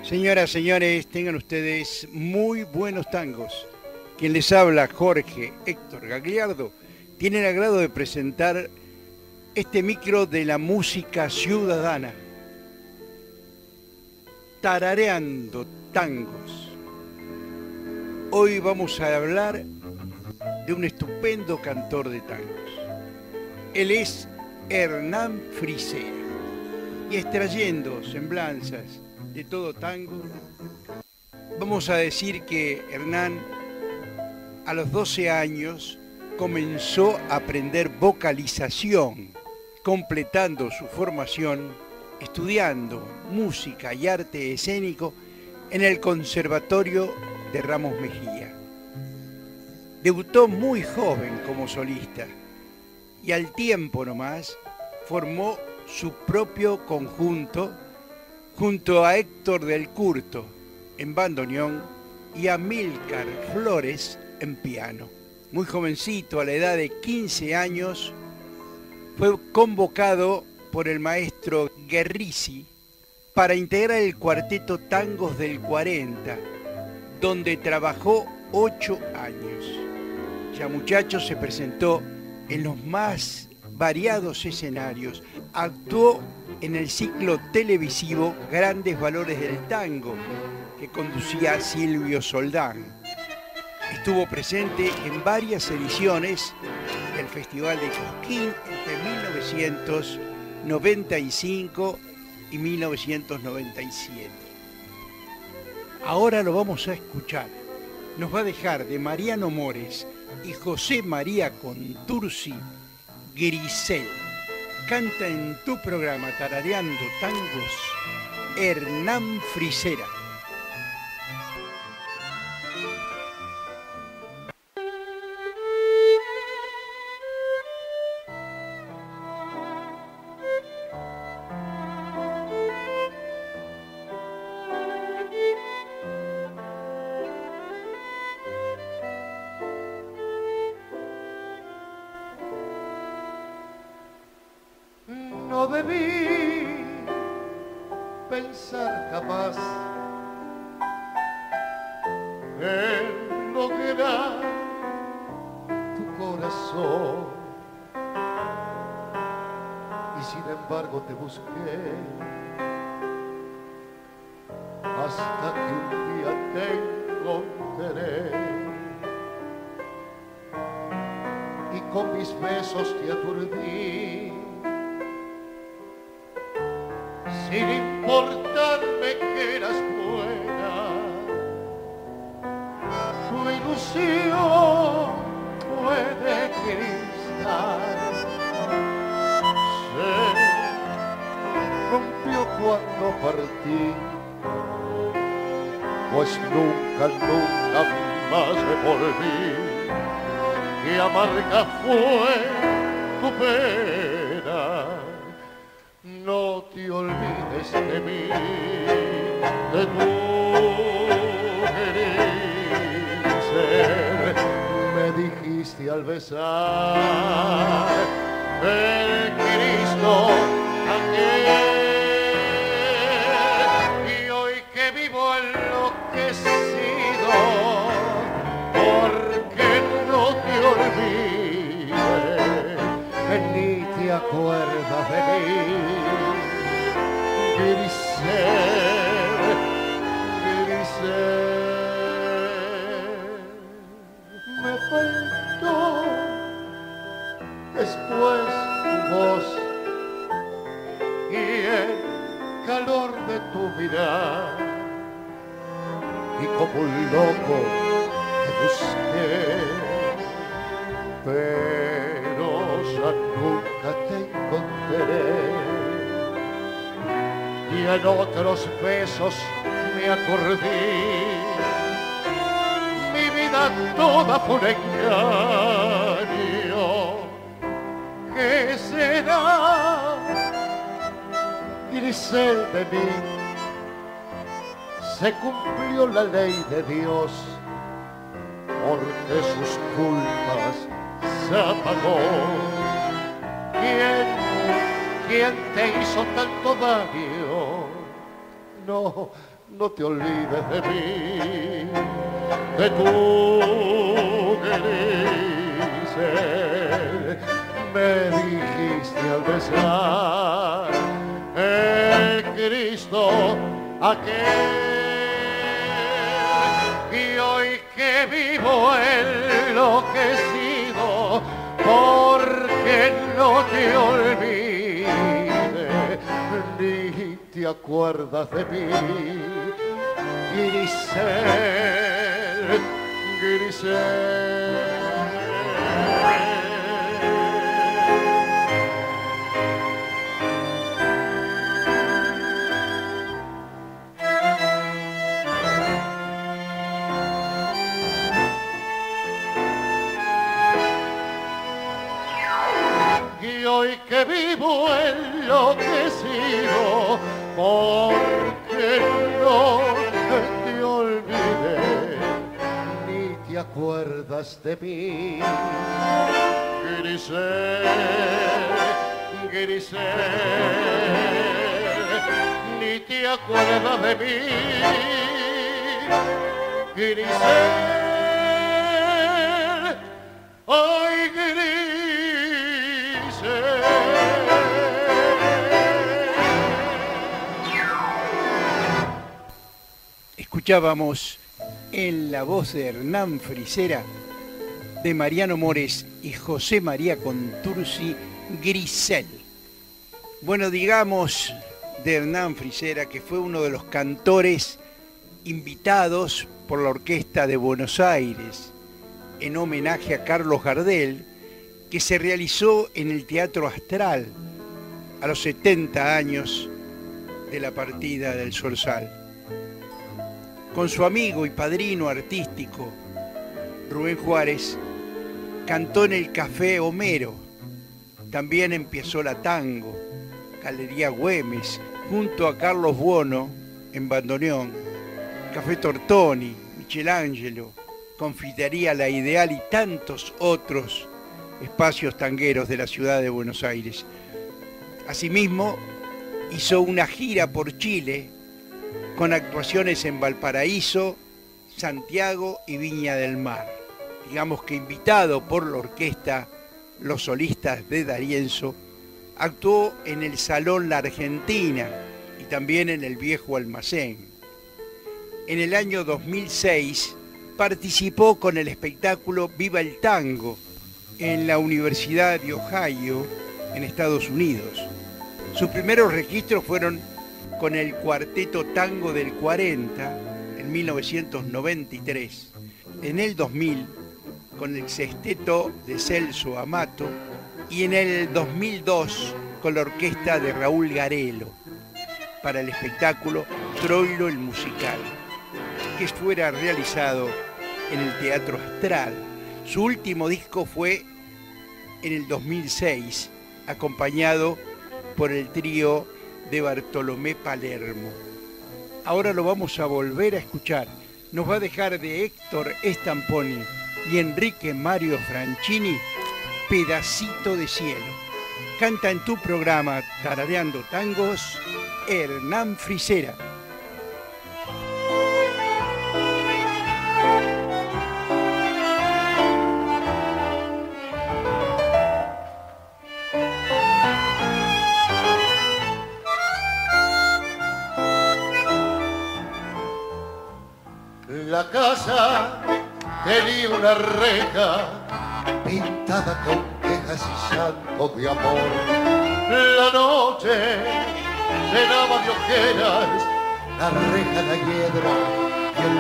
Señoras, señores, tengan ustedes muy buenos tangos. Quien les habla, Jorge Héctor Gagliardo, tiene el agrado de presentar este micro de la música ciudadana. Tarareando tangos. Hoy vamos a hablar de un estupendo cantor de tangos. Él es Hernán Frisera. Y extrayendo semblanzas de todo tango, vamos a decir que Hernán a los 12 años comenzó a aprender vocalización, completando su formación estudiando música y arte escénico en el Conservatorio de Ramos Mejía. Debutó muy joven como solista y al tiempo nomás formó su propio conjunto junto a Héctor del Curto en bandoneón y a Amílcar Flores en piano. Muy jovencito, a la edad de 15 años, fue convocado por el maestro Guerrisi para integrar el cuarteto Tangos del 40, donde trabajó 8 años. Ya muchacho se presentó en los más variados escenarios, actuó en el ciclo televisivo Grandes Valores del Tango, que conducía Silvio Soldán. Estuvo presente en varias ediciones del Festival de Cosquín entre 1995 y 1997. Ahora lo vamos a escuchar. Nos va a dejar de Mariano Mores y José María Contursi, Grisel. Canta en tu programa Tarareando Tangos, Hernán Frisera. No debí pensar capaz en lograr tu corazón, y sin embargo te busqué hasta que un día te encontré y con mis besos te aturdí. Sin importarme que eras buena, tu ilusión fue de cristal. Se rompió cuando partí, pues nunca más me volví. Qué amarga fue tu pena. No te olvides de mí, de tu querer ser. Me dijiste al besar el Cristo aquel, y hoy que vivo enloquecido, porque no te olvides, ni te acuerdas de mí. Grisel, me faltó después tu voz y el calor de tu mirar, y como un loco te busqué, pero ya nunca te encontré. Y en otros besos me acordé, mi vida toda fue un engaño. ¿Qué será, Grisel, de mí? Se cumplió la ley de Dios, porque sus culpas se apagó. ¿Quién te hizo tanto daño? No, no te olvides de mí, de tu Grisel. Me dijiste al besar el Cristo aquel, y hoy que vivo enloquecido porque no te olvide ni te acuerdas de mí, Grisel, Grisel. Y hoy que vivo enloquecido porque no te olvidé ni te acuerdas de mí, Grisel, Grisel, ni te acuerdas de mí, Grisel, ay Grisel. Escuchábamos en la voz de Hernán Frisera, de Mariano Mores y José María Contursi, Grisel. Bueno, digamos de Hernán Frisera que fue uno de los cantores invitados por la Orquesta de Buenos Aires en homenaje a Carlos Gardel, que se realizó en el Teatro Astral a los 70 años de la partida del Zorzal. Con su amigo y padrino artístico, Rubén Juárez, cantó en el Café Homero. También empezó la Tango, Galería Güemes, junto a Carlos Buono en bandoneón, Café Tortoni, Michelangelo, Confitería La Ideal y tantos otros espacios tangueros de la ciudad de Buenos Aires. Asimismo, hizo una gira por Chile con actuaciones en Valparaíso, Santiago y Viña del Mar. Digamos que invitado por la orquesta Los Solistas de D'Arienzo, actuó en el Salón La Argentina y también en el Viejo Almacén. En el año 2006 participó con el espectáculo Viva el Tango en la Universidad de Ohio, en Estados Unidos. Sus primeros registros fueron con el Cuarteto Tango del 40 en 1993, en el 2000 con el Sexteto de Celso Amato y en el 2002 con la orquesta de Raúl Garelo para el espectáculo Troilo el Musical, que fuera realizado en el Teatro Astral. Su último disco fue en el 2006, acompañado por el trío de Bartolomé Palermo. Ahora lo vamos a volver a escuchar. Nos va a dejar de Héctor Stamponi y Enrique Mario Franchini, Pedacito de Cielo. Canta en tu programa Tarareando Tangos, Hernán Frisera. La casa tenía una reja pintada con quejas y llantos de amor. La noche llenaba de ojeras la reja, la hiedra y el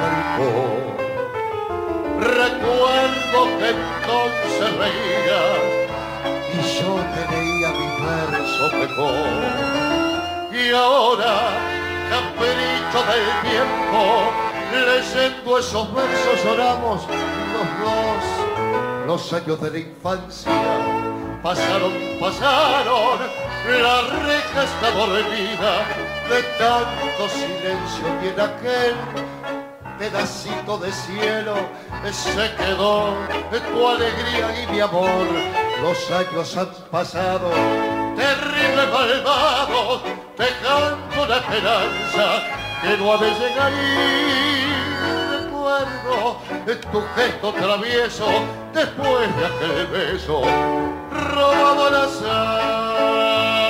viejo balcón. Recuerdo que entonces reías y yo te leía mis versos mejor. Y ahora, capricho del tiempo, leyendo esos versos lloramos los dos. Los años de la infancia pasaron, la reja está dormida de tanto silencio y en aquel pedacito de cielo se quedó tu alegría y mi amor. Los años han pasado, terribles malvados, dejando una esperanza que no ha de llegar y recuerdo tu gesto travieso después de aquel beso robado al azar.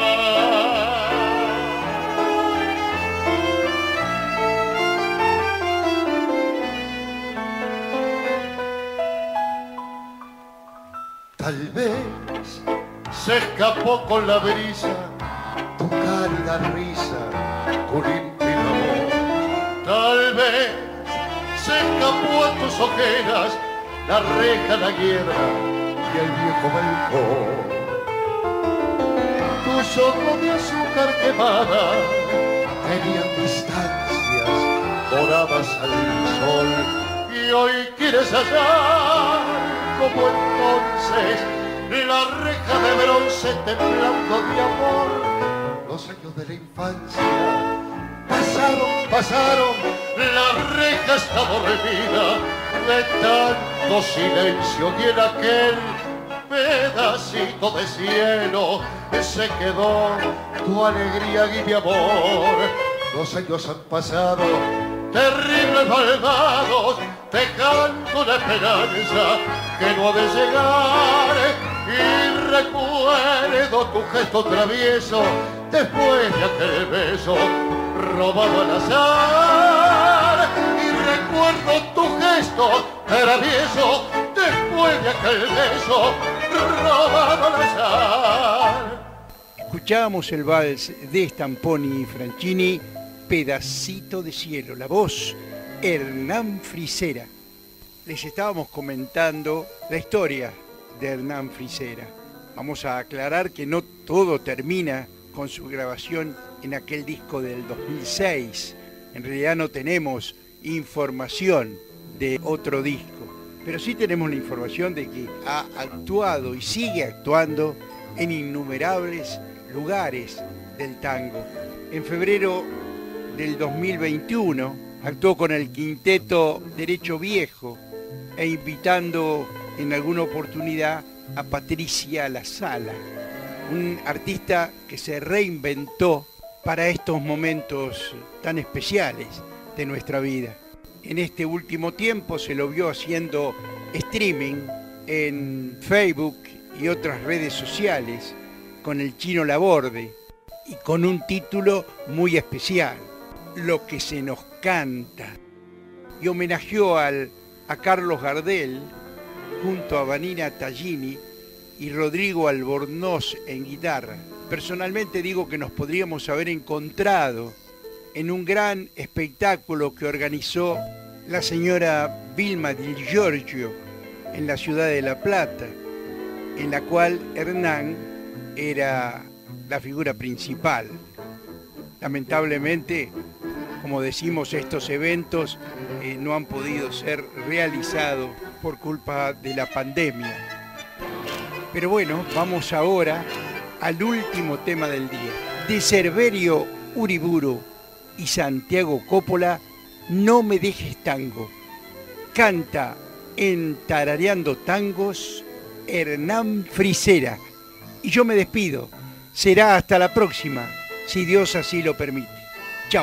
Tal vez se escapó con la brisa tu cálida risa, tu límpida voz. Tal vez se escapó a tus ojeras la reja, la guerra y el viejo balcón. Tus ojos de azúcar quemada tenían distancias doradas al sol y hoy quieres hallar como entonces la reja de bronce temblando de amor. Los años de la infancia pasaron, la reja está dormida de tanto silencio y en aquel pedacito de cielo se quedó tu alegría y mi amor. Los años han pasado, terribles malvados, dejando una esperanza que no ha de llegar. Y recuerdo tu gesto travieso después de aquel beso robado al azar. Y recuerdo tu gesto travieso después de aquel beso robado al azar. Escuchábamos el vals de Stamponi y Franchini, Pedacito de cielo, la voz Hernán Frisera. Les estábamos comentando la historia de Hernán Frisera. Vamos a aclarar que no todo termina con su grabación en aquel disco del 2006. En realidad no tenemos información de otro disco, pero sí tenemos la información de que ha actuado y sigue actuando en innumerables lugares del tango. En febrero del 2021 actuó con el quinteto Derecho Viejo e invitando en alguna oportunidad a Patricia La Sala, un artista que se reinventó para estos momentos tan especiales de nuestra vida. En este último tiempo se lo vio haciendo streaming en Facebook y otras redes sociales con el Chino Laborde y con un título muy especial, Lo que se nos canta, y homenajeó a Carlos Gardel junto a Vanina Tallini y Rodrigo Albornoz en guitarra. Personalmente digo que nos podríamos haber encontrado en un gran espectáculo que organizó la señora Vilma Di Giorgio en la ciudad de La Plata, en la cual Hernán era la figura principal. Lamentablemente, como decimos, estos eventos no han podido ser realizados por culpa de la pandemia. Pero bueno, vamos ahora al último tema del día. De Cerverio Uriburu y Santiago Coppola, No me dejes tango. Canta en Tarareando Tangos Hernán Frisera. Y yo me despido. Será hasta la próxima, si Dios así lo permite. Chau.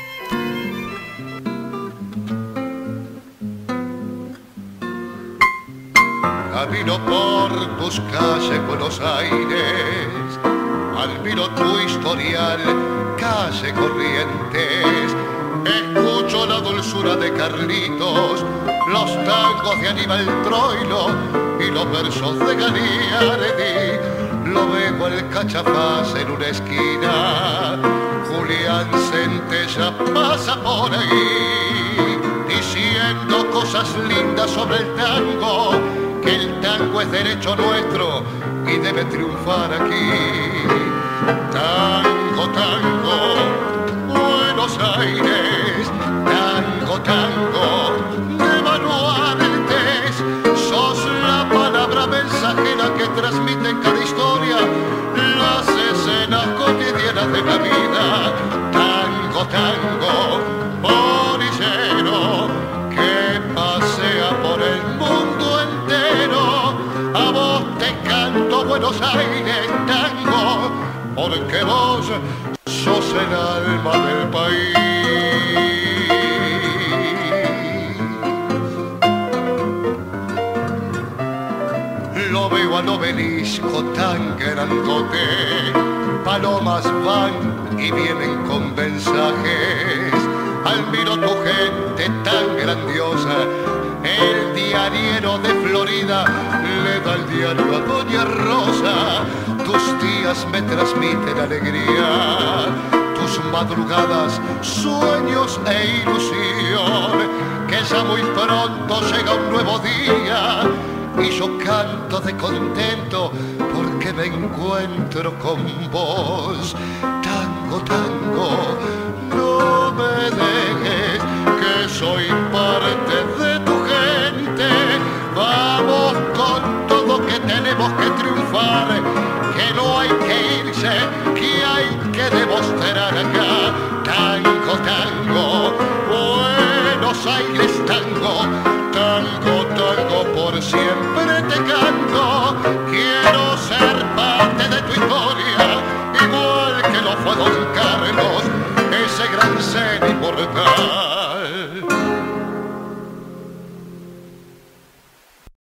Camino por tus calles, Buenos Aires, admiro tu historial, calle Corrientes, escucho la dulzura de Carlitos, los tangos de Aníbal Troilo y los versos de Gagliardi, lo veo el Cachafaz en una esquina, Julián Centella pasa por ahí, diciendo cosas lindas sobre el tango, que el tango es derecho nuestro y debe triunfar aquí. Tango, tango, Buenos Aires, tango, tango, de baluartes, sos la palabra mensajera que transmite en cada historia las escenas cotidianas de la vida. Tango, tango, orillero, que pasea por el mundo entero. A vos te canto, Buenos Aires, tango, porque vos sos el alma del país. lo veo al obelisco tan grandote, palomas van y vienen con mensajes. Admiro tu gente tan grandiosa, el diariero de Florida le da el diario a Doña Rosa. Tus días me transmiten alegría, tus madrugadas, sueños e ilusión, que ya muy pronto llega un nuevo día y yo canto de contento porque me encuentro con vos. Tango, tango, no me dejes, que soy parte de